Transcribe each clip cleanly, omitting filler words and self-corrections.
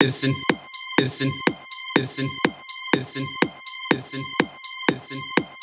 Listen, listen, listen, listen, listen, listen,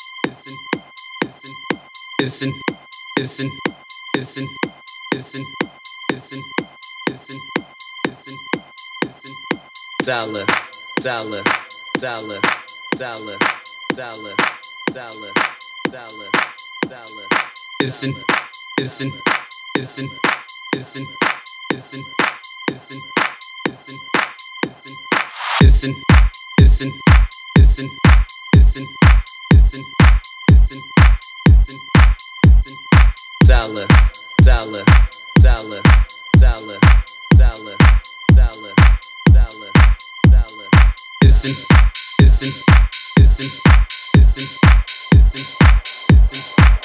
listen, listen, listen, listen, listen, listen, listen, listen, listen. Dollar, dollar, dollar, dollar, dollar, dollar, dollar, dollar. Listen, listen, listen, listen, listen, listen, listen, listen, listen, listen, listen, listen, listen, listen, listen. Dollar, dollar, dollar, dollar, dollar, dollar, dollar, dollar. Listen, listen, listen, listen, listen, listen.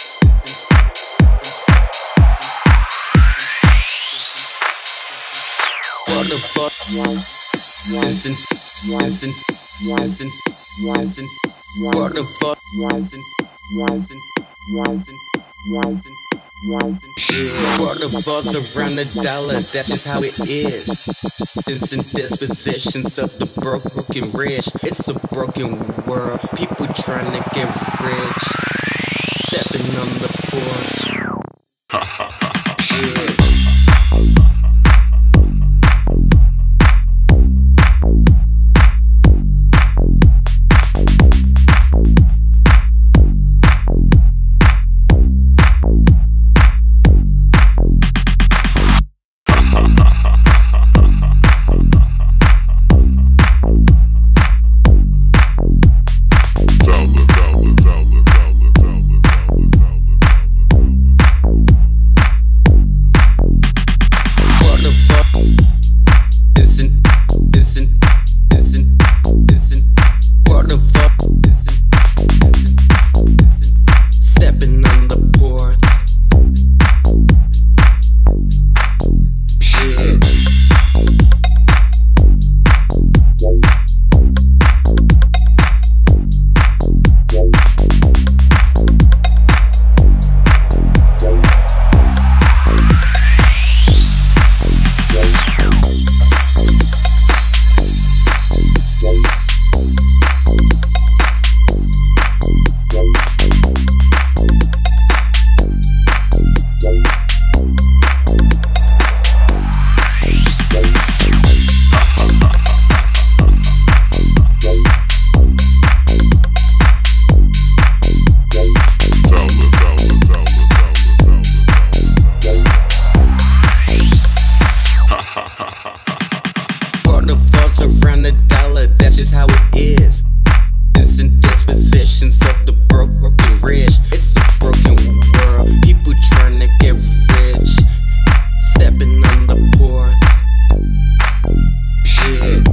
What the fuck? Listen, listen, listen, listen. What the fuck? Listen, listen, listen, listen. Shit, what the fuck's around the dollar? That's just how it is. It's in dispositions of the broken rich. It's a broken world. People trying to get rich, stepping on the poor. Shit. Around the dollar, that's just how it is. It's in dispositions of the broken rich. It's a broken world. People trying to get rich, stepping on the poor. Shit.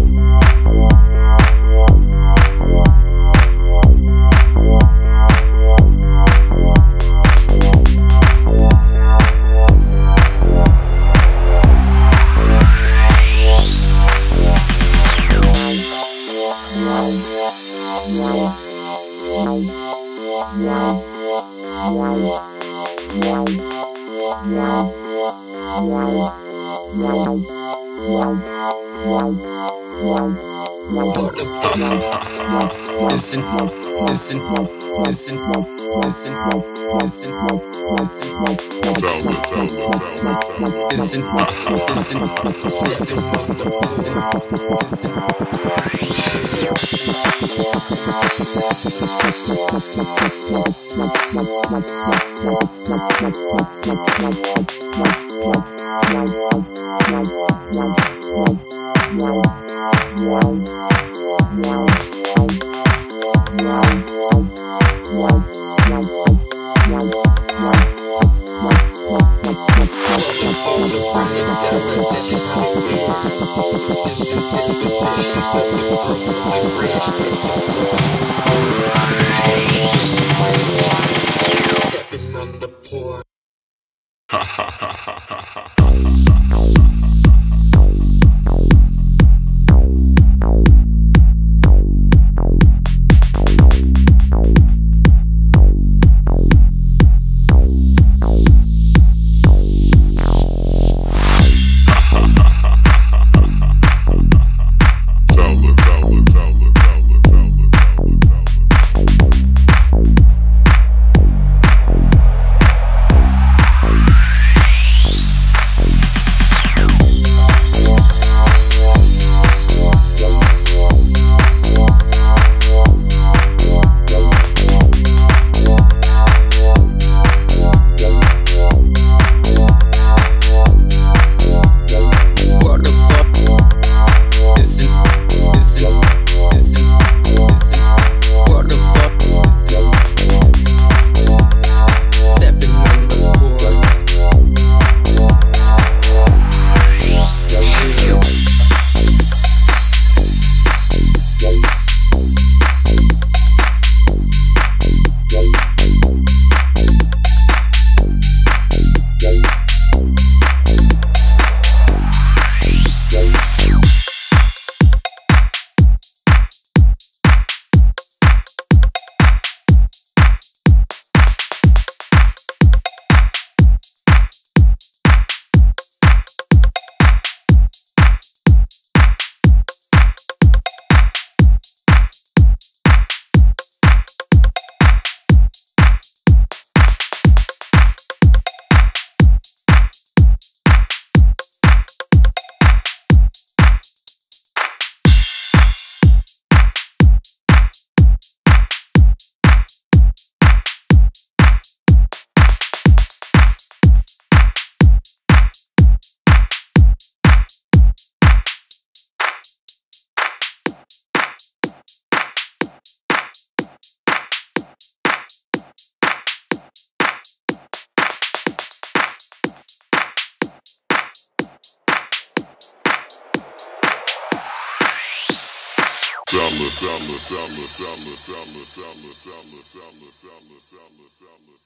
Listen, listen, listen, listen, listen, stepping on the poor. Dollar, dollar, dollar, dollar, dollar, dollar, dollar, dollar, dollar, dollar, dollar.